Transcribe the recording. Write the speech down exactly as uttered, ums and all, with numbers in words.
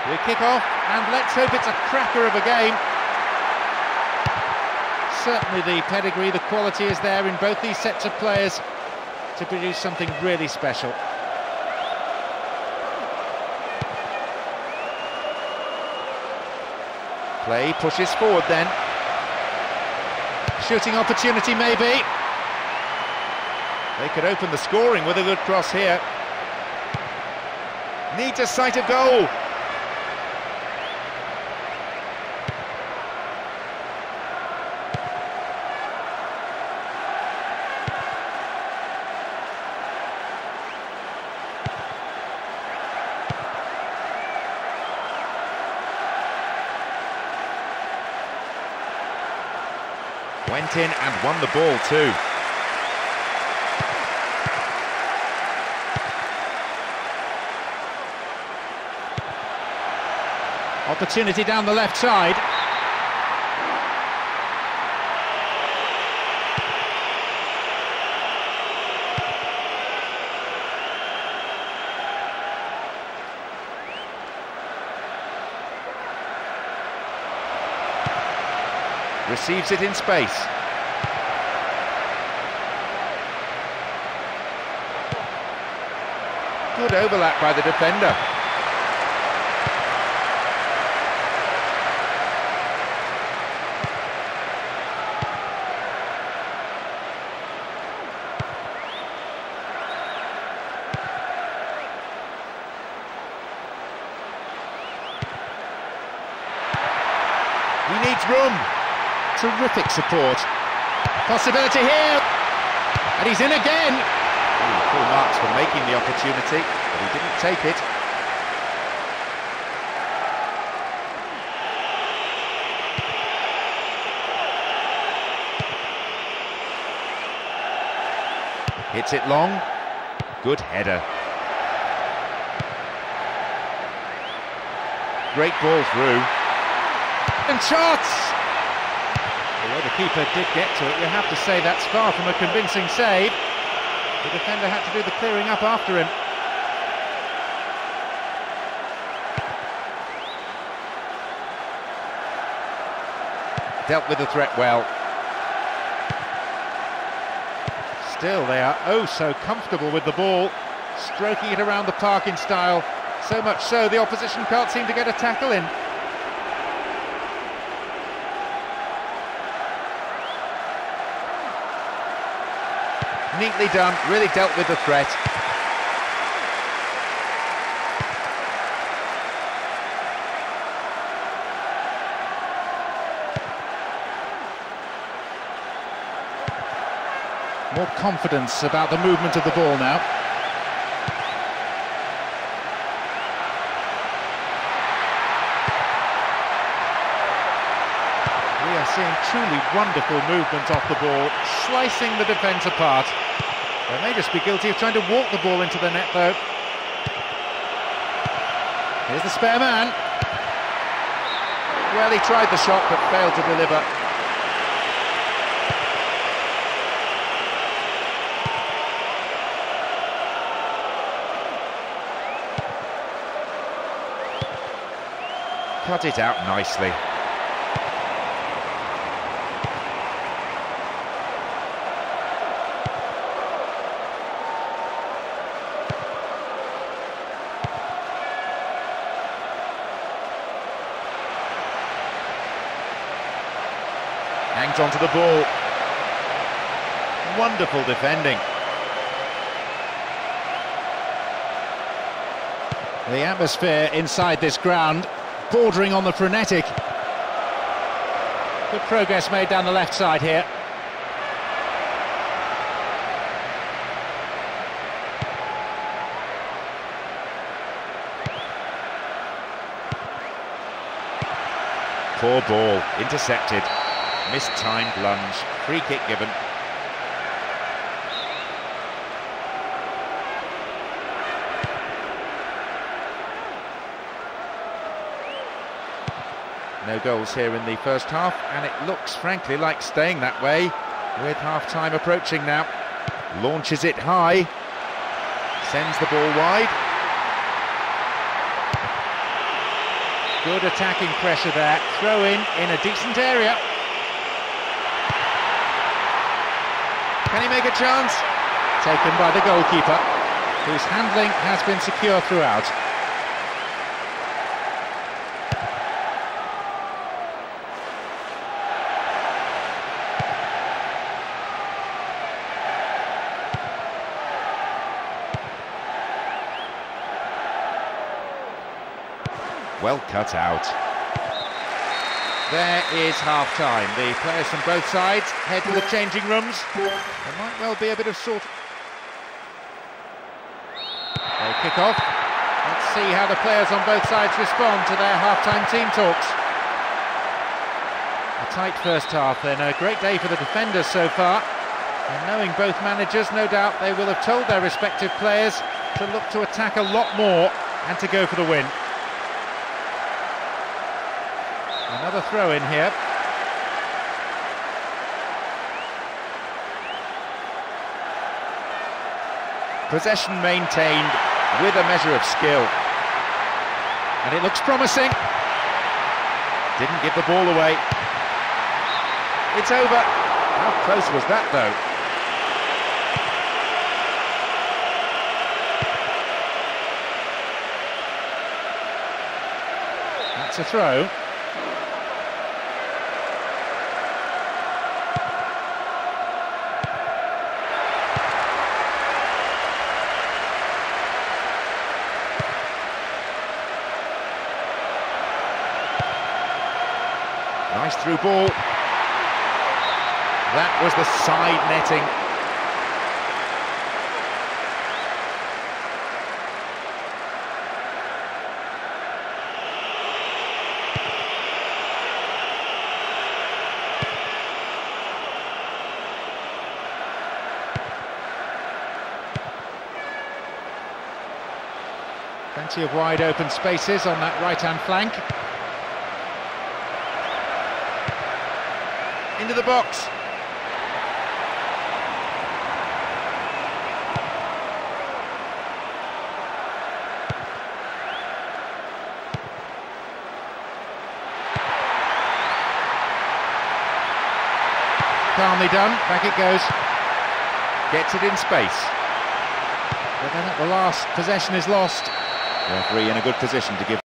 We kick off, and let's hope it's a cracker of a game. Certainly the pedigree, the quality is there in both these sets of players to produce something really special. Play pushes forward then. Shooting opportunity maybe. They could open the scoring with a good cross here. Needs a sight of goal. Went in and won the ball too. Opportunity down the left side. Receives it in space. Good overlap by the defender. He needs room. Terrific support. Possibility here. And he's in again. Ooh, full marks for making the opportunity, but he didn't take it. Hits it long. Good header. Great ball through. And shots! Although the keeper did get to it, you have to say that's far from a convincing save. The defender had to do the clearing up after him. Dealt with the threat well. Still, they are oh so comfortable with the ball, stroking it around the park in style. So much so, the opposition can't seem to get a tackle in. Neatly done, really dealt with the threat. More confidence about the movement of the ball now. We are seeing truly wonderful movement off the ball, slicing the defence apart. They may just be guilty of trying to walk the ball into the net, though. Here's the spare man. Well, he tried the shot, but failed to deliver. Cut it out nicely. Hangs onto the ball. Wonderful defending. The atmosphere inside this ground, bordering on the frenetic. Good progress made down the left side here. Poor ball, intercepted. Mistimed lunge, free kick given. No goals here in the first half, and it looks frankly like staying that way with half-time approaching now. Launches it high, sends the ball wide. Good attacking pressure there. Throw in in a decent area. Can he make a chance? Taken by the goalkeeper, whose handling has been secure throughout. Well cut out. There is half-time. The players from both sides head to the changing rooms. There might well be a bit of sort. They kick off. Let's see how the players on both sides respond to their half-time team talks. A tight first half then. A great day for the defenders so far. And knowing both managers, no doubt they will have told their respective players to look to attack a lot more and to go for the win. Another throw in here. Possession maintained with a measure of skill. And it looks promising. Didn't give the ball away. It's over. How close was that though? That's a throw. Nice through ball. That was the side netting. Plenty of wide open spaces on that right-hand flank. Into the box. Calmly done, back it goes. Gets it in space. But then at the last, possession is lost. The referee in a good position to give